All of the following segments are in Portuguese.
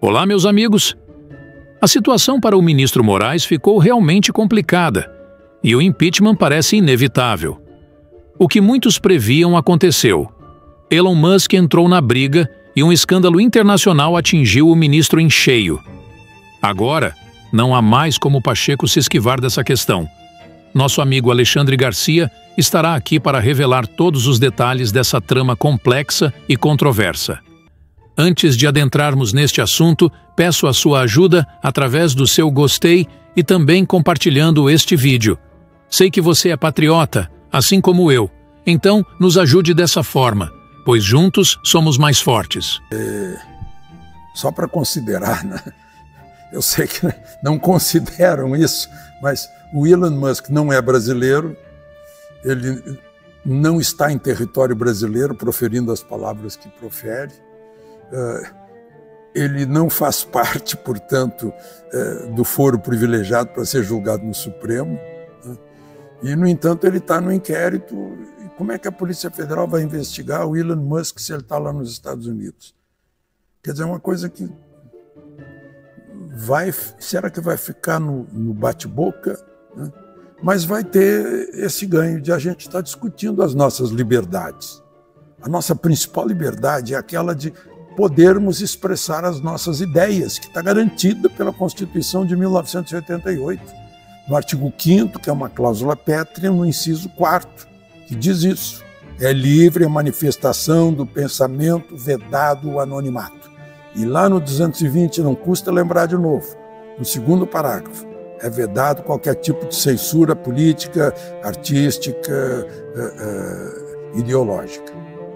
Olá, meus amigos. A situação para o ministro Moraes ficou realmente complicada e o impeachment parece inevitável. O que muitos previam aconteceu. Elon Musk entrou na briga e um escândalo internacional atingiu o ministro em cheio. Agora, não há mais como Pacheco se esquivar dessa questão. Nosso amigo Alexandre Garcia estará aqui para revelar todos os detalhes dessa trama complexa e controversa. Antes de adentrarmos neste assunto, peço a sua ajuda através do seu gostei e também compartilhando este vídeo. Sei que você é patriota, assim como eu, então nos ajude dessa forma, pois juntos somos mais fortes. Só para considerar, né? Eu sei que não consideram isso, mas o Elon Musk não é brasileiro, ele não está em território brasileiro proferindo as palavras que profere, ele não faz parte, portanto, do foro privilegiado para ser julgado no Supremo, né? E, no entanto, ele está no inquérito. E como é que a Polícia Federal vai investigar o Elon Musk se ele está lá nos Estados Unidos? Quer dizer, é uma coisa que será que vai ficar no bate-boca, né? Mas vai ter esse ganho de a gente estar discutindo as nossas liberdades. A nossa principal liberdade é aquela de podermos expressar as nossas ideias, que está garantida pela Constituição de 1988, no artigo 5º, que é uma cláusula pétrea, no inciso 4º, que diz isso. É livre a manifestação do pensamento, vedado o anonimato. E lá no 220, não custa lembrar de novo, no segundo parágrafo, é vedado qualquer tipo de censura política, artística, ideológica.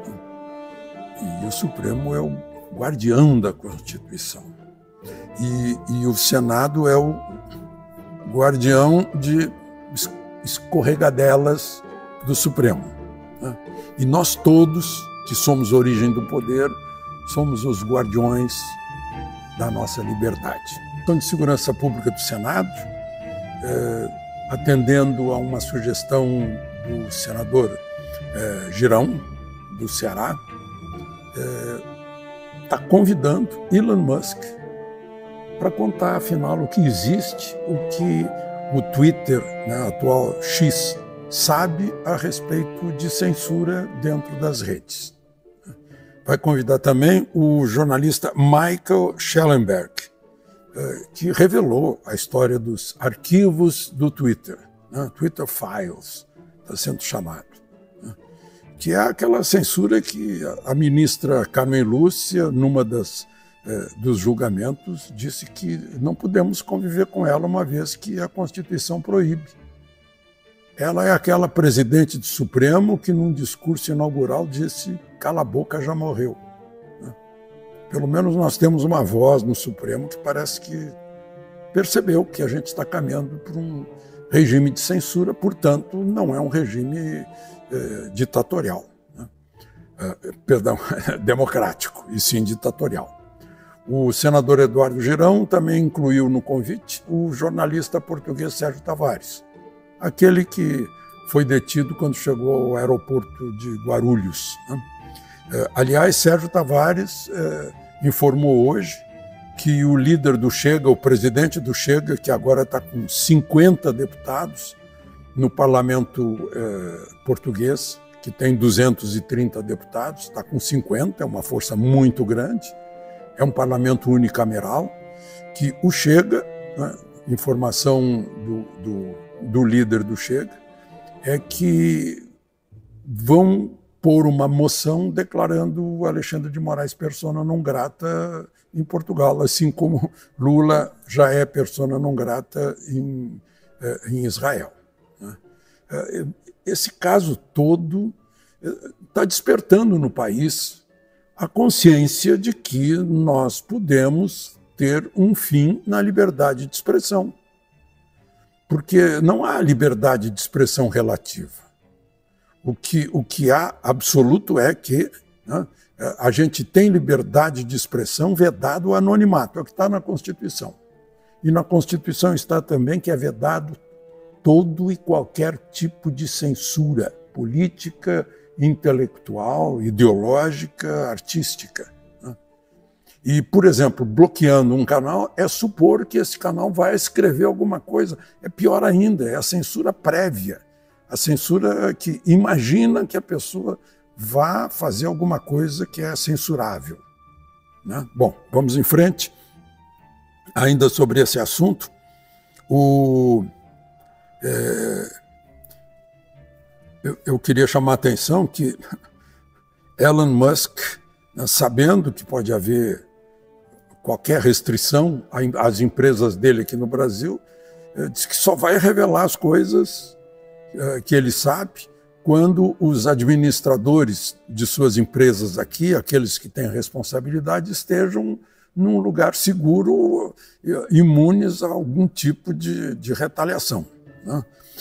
E o Supremo é o guardião da Constituição. E o Senado é o guardião de escorregadelas do Supremo, né? E nós todos, que somos origem do poder, somos os guardiões da nossa liberdade. Comissão de Segurança Pública do Senado, atendendo a uma sugestão do senador Girão, do Ceará, está convidando Elon Musk para contar, afinal, o que existe, o que o Twitter, né, atual X, sabe a respeito de censura dentro das redes. Vai convidar também o jornalista Michael Schellenberg, que revelou a história dos arquivos do Twitter, né, Twitter Files, está sendo chamado, né, que é aquela censura que a ministra Carmen Lúcia, numa dos julgamentos, disse que não podemos conviver com ela, uma vez que a Constituição proíbe. Ela é aquela presidente do Supremo que, num discurso inaugural, disse: cala a boca, já morreu. Pelo menos nós temos uma voz no Supremo que parece que percebeu que a gente está caminhando para um regime de censura, portanto, não é um regime ditatorial, né? Perdão, democrático, e sim ditatorial. O senador Eduardo Girão também incluiu no convite o jornalista português Sérgio Tavares, aquele que foi detido quando chegou ao aeroporto de Guarulhos, né? Aliás, Sérgio Tavares informou hoje que o líder do Chega, o presidente do Chega, que agora está com 50 deputados no parlamento português, que tem 230 deputados, está com 50, é uma força muito grande, é um parlamento unicameral, que o Chega, né, informação do líder do Chega, é que vão pôr uma moção declarando o Alexandre de Moraes persona non grata em Portugal, assim como Lula já é persona non grata em Israel, né? Esse caso todo está despertando no país a consciência de que nós podemos ter um fim na liberdade de expressão. Porque não há liberdade de expressão relativa. O que há absoluto é que, né, a gente tem liberdade de expressão vedado o anonimato, é o que está na Constituição. E na Constituição está também que é vedado todo e qualquer tipo de censura política, intelectual, ideológica, artística, né? E, por exemplo, bloqueando um canal é supor que esse canal vai escrever alguma coisa. É pior ainda, é a censura prévia. A censura que imagina que a pessoa vá fazer alguma coisa que é censurável, né? Bom, vamos em frente. Ainda sobre esse assunto, eu queria chamar a atenção que Elon Musk, sabendo que pode haver qualquer restrição às empresas dele aqui no Brasil, diz que só vai revelar as coisas que ele sabe quando os administradores de suas empresas aqui, aqueles que têm responsabilidade, estejam num lugar seguro, imunes a algum tipo de retaliação, né?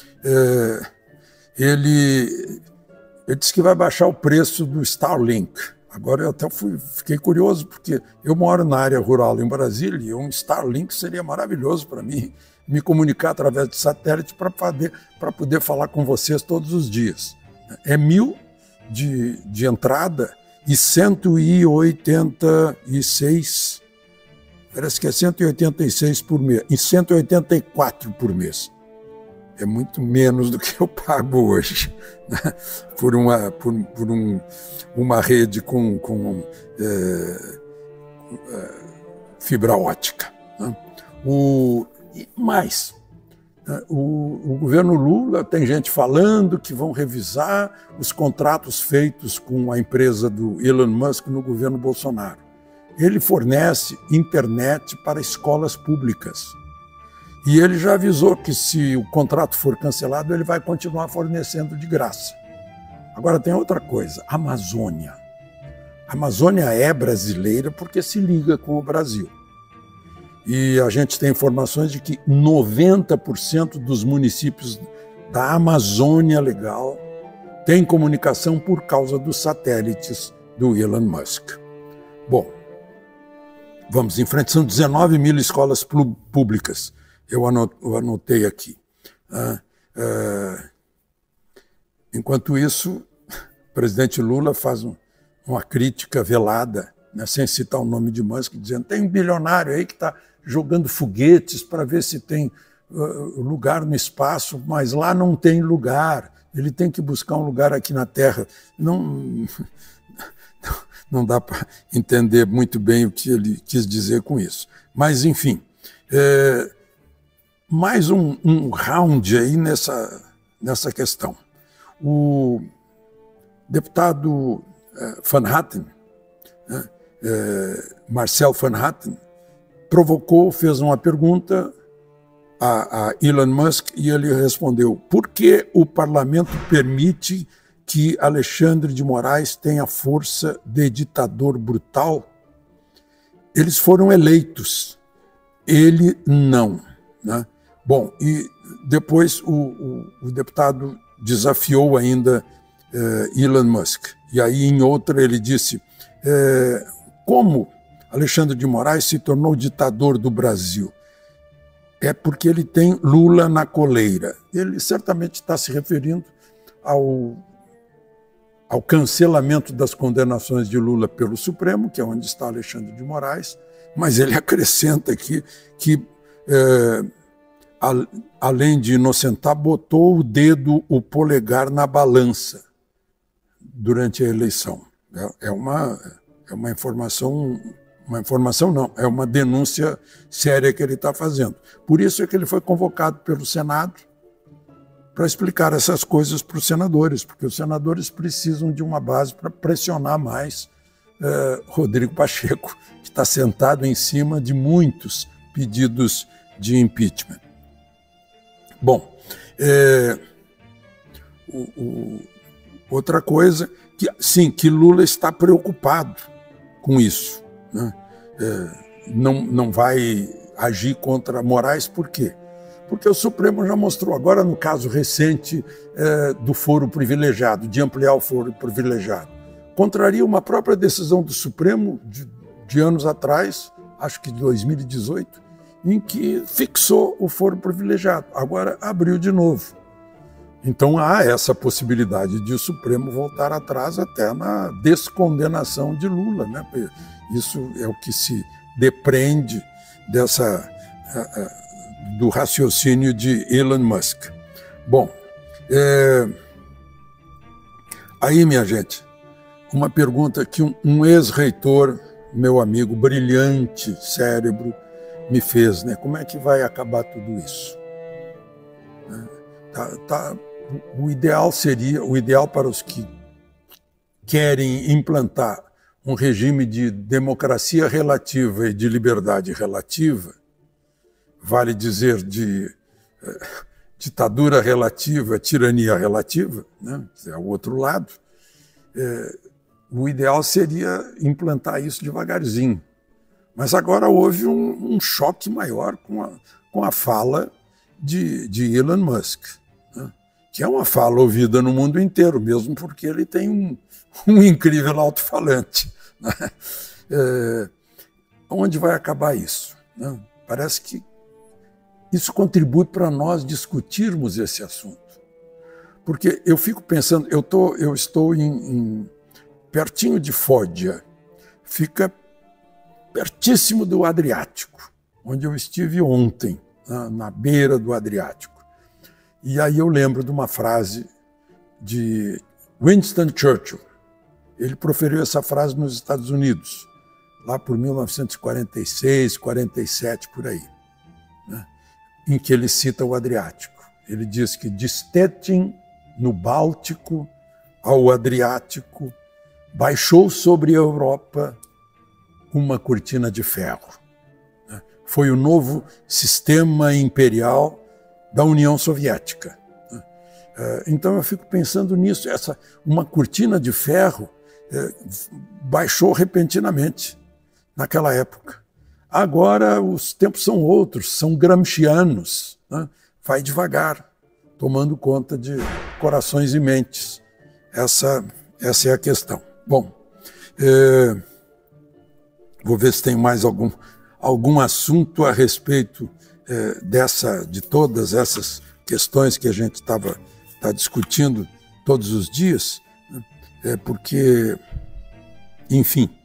Ele disse que vai baixar o preço do Starlink. Agora eu até fiquei curioso, porque eu moro na área rural em Brasília e um Starlink seria maravilhoso para mim, me comunicar através de satélite para poder falar com vocês todos os dias. É 1.000 de entrada e 186, parece que é 186 por mês, e 184 por mês. É muito menos do que eu pago hoje, né? por uma rede com fibra ótica, né? Mas o governo Lula, tem gente falando que vão revisar os contratos feitos com a empresa do Elon Musk no governo Bolsonaro. Ele fornece internet para escolas públicas. E ele já avisou que se o contrato for cancelado, ele vai continuar fornecendo de graça. Agora tem outra coisa, a Amazônia. A Amazônia é brasileira porque se liga com o Brasil. E a gente tem informações de que 90% dos municípios da Amazônia Legal têm comunicação por causa dos satélites do Elon Musk. Bom, vamos em frente, são 19.000 escolas públicas. Eu anotei aqui. Enquanto isso, o presidente Lula faz uma crítica velada, né, sem citar o nome de Musk, dizendo que tem um bilionário aí que está jogando foguetes para ver se tem lugar no espaço, mas lá não tem lugar. Ele tem que buscar um lugar aqui na Terra. Não dá para entender muito bem o que ele quis dizer com isso. Mas, enfim... mais um round aí nessa questão. O deputado Van Hatten, Marcel Van Hatten, fez uma pergunta a Elon Musk e ele respondeu: por que o parlamento permite que Alexandre de Moraes tenha força de ditador brutal? Eles foram eleitos, ele não, né? Bom, e depois o deputado desafiou ainda Elon Musk. E aí, em outra, ele disse como Alexandre de Moraes se tornou ditador do Brasil? É porque ele tem Lula na coleira. Ele certamente está se referindo ao cancelamento das condenações de Lula pelo Supremo, que é onde está Alexandre de Moraes, mas ele acrescenta aqui que... além de inocentar, botou o polegar na balança durante a eleição. É uma informação não, é uma denúncia séria que ele está fazendo. Por isso é que ele foi convocado pelo Senado para explicar essas coisas para os senadores, porque os senadores precisam de uma base para pressionar mais Rodrigo Pacheco, que está sentado em cima de muitos pedidos de impeachment. Bom, outra coisa, que Lula está preocupado com isso, né? Não vai agir contra Moraes, por quê? Porque o Supremo já mostrou agora, no caso recente do foro privilegiado, de ampliar o foro privilegiado, contraria uma própria decisão do Supremo de anos atrás, acho que de 2018, em que fixou o foro privilegiado. Agora abriu de novo. Então há essa possibilidade de o Supremo voltar atrás até na descondenação de Lula, né? Isso é o que se depreende do raciocínio de Elon Musk. Bom, aí, minha gente, uma pergunta que um ex-reitor, meu amigo, brilhante cérebro, me fez, né? Como é que vai acabar tudo isso? O ideal para os que querem implantar um regime de democracia relativa e de liberdade relativa, vale dizer de ditadura relativa, tirania relativa, né? É o outro lado. O ideal seria implantar isso devagarzinho. Mas agora houve um choque maior com a fala de Elon Musk, né? Que é uma fala ouvida no mundo inteiro, mesmo porque ele tem um incrível alto-falante, né? Onde vai acabar isso, né? Parece que isso contribui para nós discutirmos esse assunto. Porque eu fico pensando, eu estou pertinho de Foggia, fica pertíssimo do Adriático, onde eu estive ontem, na beira do Adriático. E aí eu lembro de uma frase de Winston Churchill. Ele proferiu essa frase nos Estados Unidos, lá por 1946, 47, por aí, né? Em que ele cita o Adriático. Ele diz que de Stettin, no Báltico, ao Adriático, baixou sobre a Europa uma cortina de ferro. Foi o novo sistema imperial da União Soviética. Então eu fico pensando nisso, uma cortina de ferro baixou repentinamente naquela época. Agora os tempos são outros, são gramscianos, né? Vai devagar, tomando conta de corações e mentes. Essa é a questão. Bom, vou ver se tem mais algum assunto a respeito de todas essas questões que a gente está discutindo todos os dias, né? Porque, enfim,